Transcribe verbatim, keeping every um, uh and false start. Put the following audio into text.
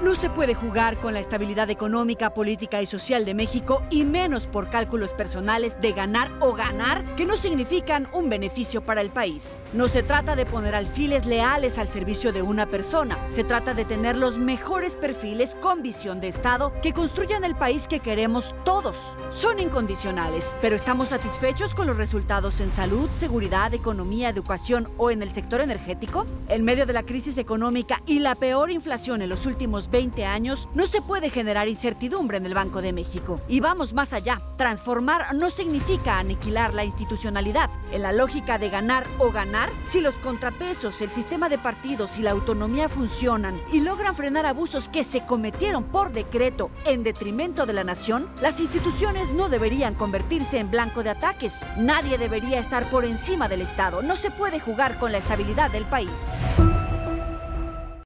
No se puede jugar con la estabilidad económica, política y social de México, y menos por cálculos personales de ganar o ganar, que no significan un beneficio para el país. No se trata de poner alfiles leales al servicio de una persona, se trata de tener los mejores perfiles con visión de Estado que construyan el país que queremos todos. Son incondicionales, pero ¿estamos satisfechos con los resultados en salud, seguridad, economía, educación o en el sector energético? En medio de la crisis económica y la peor inflación en los últimos veinte años, no se puede generar incertidumbre en el Banco de México. Y vamos más allá. Transformar no significa aniquilar la institucionalidad. En la lógica de ganar o ganar, si los contrapesos, el sistema de partidos y la autonomía funcionan y logran frenar abusos que se cometieron por decreto en detrimento de la nación, las instituciones no deberían convertirse en blanco de ataques. Nadie debería estar por encima del Estado. No se puede jugar con la estabilidad del país.